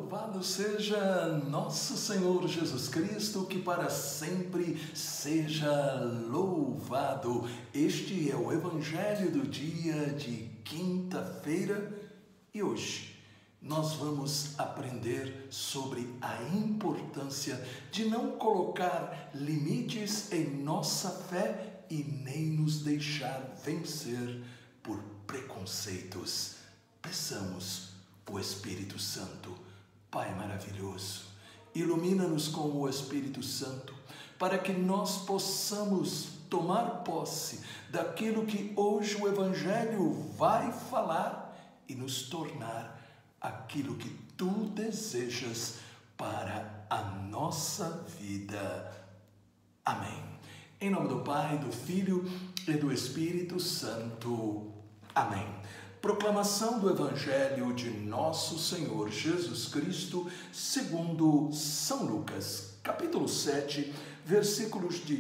Louvado seja nosso Senhor Jesus Cristo, que para sempre seja louvado. Este é o Evangelho do dia de quinta-feira e hoje nós vamos aprender sobre a importância de não colocar limites em nossa fé e nem nos deixar vencer por preconceitos. Peçamos o Espírito Santo. Pai maravilhoso, ilumina-nos com o Espírito Santo para que nós possamos tomar posse daquilo que hoje o Evangelho vai falar e nos tornar aquilo que Tu desejas para a nossa vida. Amém. Em nome do Pai, do Filho e do Espírito Santo. Amém. Proclamação do Evangelho de nosso Senhor Jesus Cristo, segundo São Lucas, capítulo 7, versículos de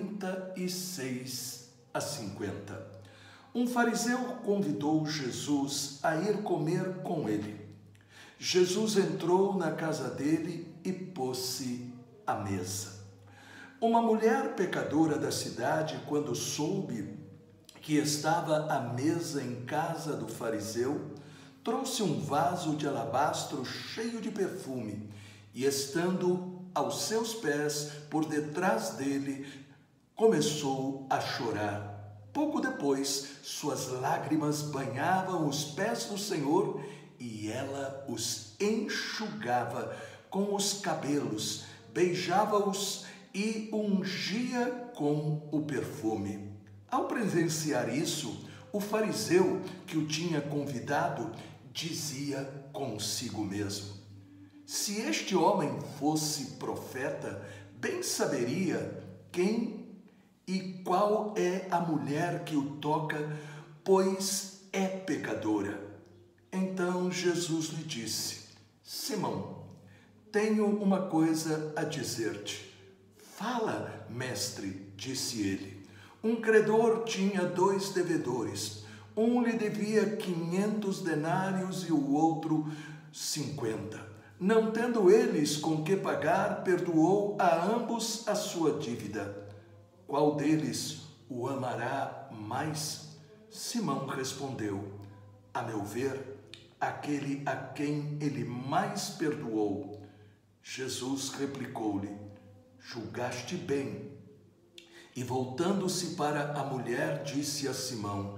36 a 50. Um fariseu convidou Jesus a ir comer com ele. Jesus entrou na casa dele e pôs-se à mesa. Uma mulher pecadora da cidade, quando soube que estava à mesa em casa do fariseu, trouxe um vaso de alabastro cheio de perfume e, estando aos seus pés, por detrás dele, começou a chorar. Pouco depois, suas lágrimas banhavam os pés do Senhor e ela os enxugava com os cabelos, beijava-os e ungia com o perfume. Ao presenciar isso, o fariseu que o tinha convidado dizia consigo mesmo: se este homem fosse profeta, bem saberia quem e qual é a mulher que o toca, pois é pecadora. Então Jesus lhe disse: Simão, tenho uma coisa a dizer-te. Fala, mestre, disse ele. Um credor tinha 2 devedores. Um lhe devia 500 denários e o outro 50. Não tendo eles com que pagar, perdoou a ambos a sua dívida. Qual deles o amará mais? Simão respondeu: a meu ver, aquele a quem ele mais perdoou. Jesus replicou-lhe: julgaste bem. E voltando-se para a mulher, disse a Simão: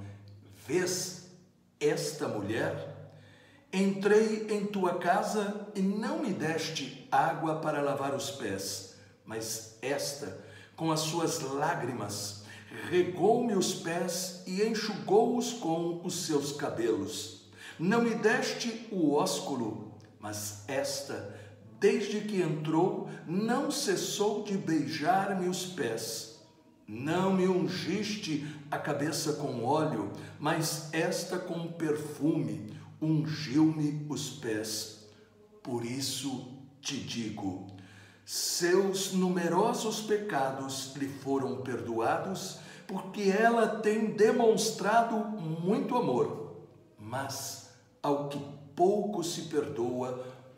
vês esta mulher? Entrei em tua casa e não me deste água para lavar os pés, mas esta, com as suas lágrimas, regou-me os pés e enxugou-os com os seus cabelos. Não me deste o ósculo, mas esta, desde que entrou, não cessou de beijar-me os pés. Não me ungiste a cabeça com óleo, mas esta com perfume ungiu-me os pés. Por isso te digo, seus numerosos pecados lhe foram perdoados, porque ela tem demonstrado muito amor. Mas ao que pouco se perdoa,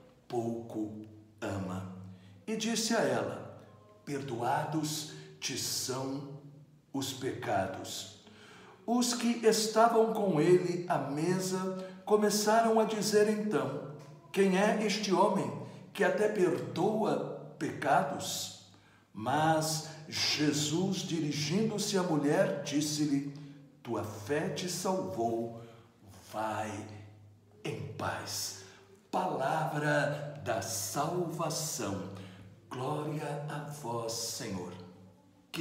pouco ama. E disse a ela: perdoados te são os pecados. Os que estavam com ele à mesa começaram a dizer então: quem é este homem que até perdoa pecados? Mas Jesus, dirigindo-se à mulher, disse-lhe: tua fé te salvou, vai em paz. Palavra da salvação. Glória a vós, Senhor. Que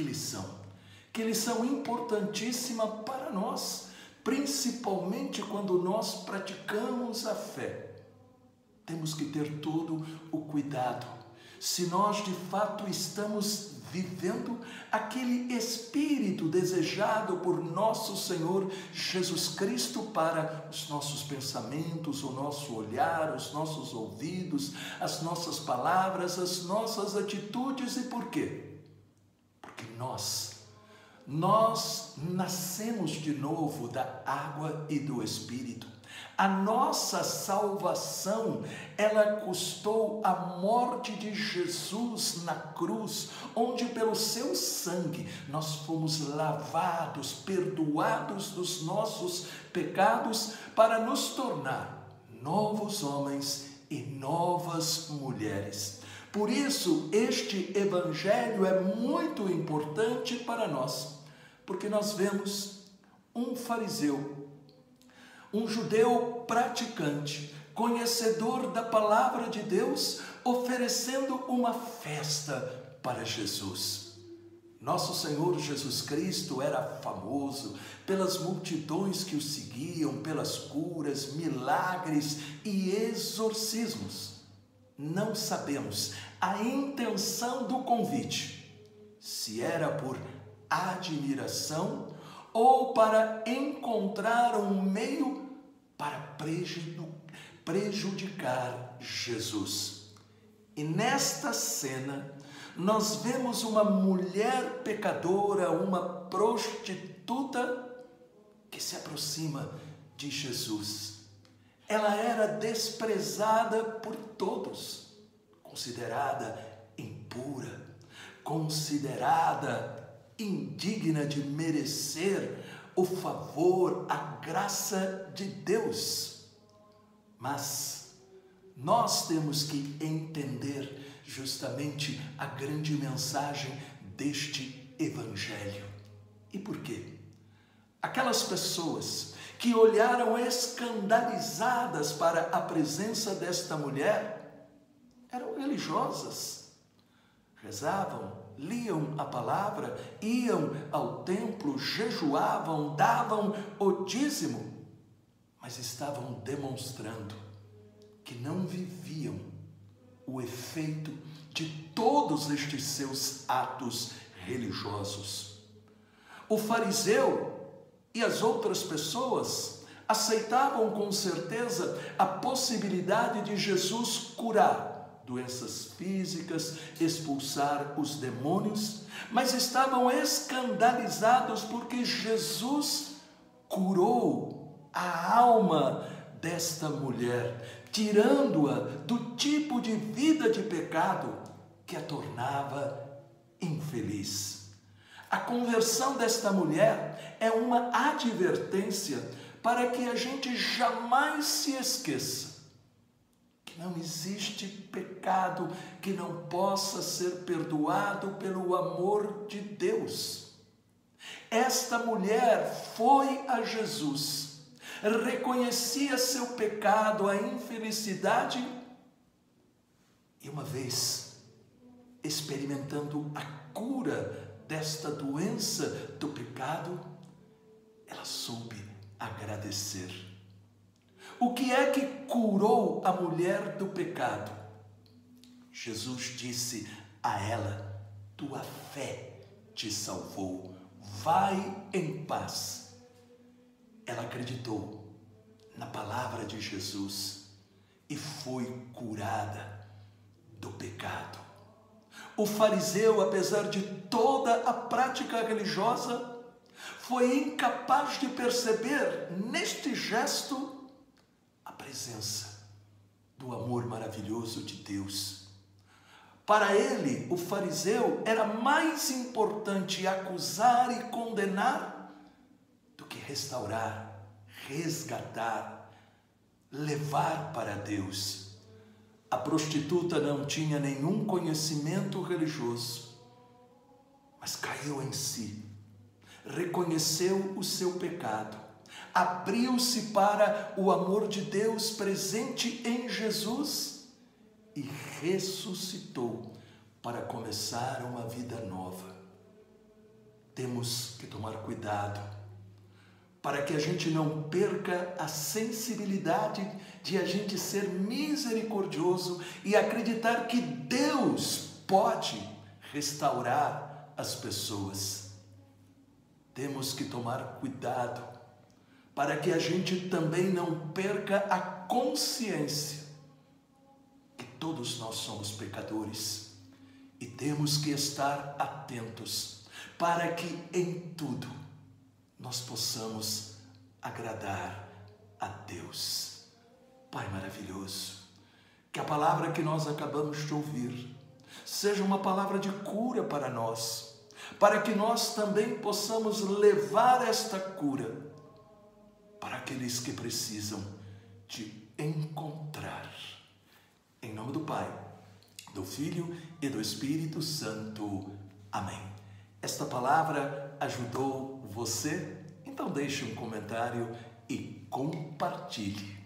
lição importantíssima para nós, principalmente quando nós praticamos a fé. Temos que ter todo o cuidado. Se nós de fato estamos vivendo aquele espírito desejado por nosso Senhor Jesus Cristo para os nossos pensamentos, o nosso olhar, os nossos ouvidos, as nossas palavras, as nossas atitudes. E por quê? Porque nós nascemos de novo da água e do Espírito. A nossa salvação, ela custou a morte de Jesus na cruz, onde pelo seu sangue nós fomos lavados, perdoados dos nossos pecados, para nos tornar novos homens e novas mulheres. Por isso, este evangelho é muito importante para nós, porque nós vemos um fariseu, um judeu praticante, conhecedor da palavra de Deus, oferecendo uma festa para Jesus. Nosso Senhor Jesus Cristo era famoso pelas multidões que o seguiam, pelas curas, milagres e exorcismos. Não sabemos a intenção do convite, se era por admiração ou para encontrar um meio para prejudicar Jesus. E nesta cena, nós vemos uma mulher pecadora, uma prostituta, que se aproxima de Jesus. Ela era desprezada por todos, considerada impura, considerada indigna de merecer o favor, a graça de Deus. Mas nós temos que entender justamente a grande mensagem deste evangelho. E por quê? Aquelas pessoas que olharam escandalizadas para a presença desta mulher eram religiosas, rezavam, liam a palavra, iam ao templo, jejuavam, davam o dízimo, mas estavam demonstrando que não viviam o efeito de todos estes seus atos religiosos. O fariseu e as outras pessoas aceitavam com certeza a possibilidade de Jesus curar doenças físicas, expulsar os demônios, mas estavam escandalizados porque Jesus curou a alma desta mulher, tirando-a do tipo de vida de pecado que a tornava infeliz. A conversão desta mulher é uma advertência para que a gente jamais se esqueça que não existe pecado que não possa ser perdoado pelo amor de Deus. Esta mulher foi a Jesus, reconhecia seu pecado, a infelicidade, e uma vez experimentando a cura desta doença do pecado, ela soube agradecer. O que é que curou a mulher do pecado? Jesus disse a ela: tua fé te salvou, vai em paz. Ela acreditou na palavra de Jesus e foi curada do pecado. O fariseu, apesar de toda a prática religiosa, foi incapaz de perceber neste gesto a presença do amor maravilhoso de Deus. Para ele, o fariseu, era mais importante acusar e condenar do que restaurar, resgatar, levar para Deus. A prostituta não tinha nenhum conhecimento religioso, mas caiu em si, reconheceu o seu pecado, abriu-se para o amor de Deus presente em Jesus e ressuscitou para começar uma vida nova. Temos que tomar cuidado para que a gente não perca a sensibilidade de a gente ser misericordioso e acreditar que Deus pode restaurar as pessoas. Temos que tomar cuidado para que a gente também não perca a consciência que todos nós somos pecadores e temos que estar atentos para que em tudo nós possamos agradar a Deus. Pai maravilhoso, que a palavra que nós acabamos de ouvir seja uma palavra de cura para nós, para que nós também possamos levar esta cura para aqueles que precisam de encontrar. Em nome do Pai, do Filho e do Espírito Santo. Amém. Esta palavra ajudou você? Então deixe um comentário e compartilhe.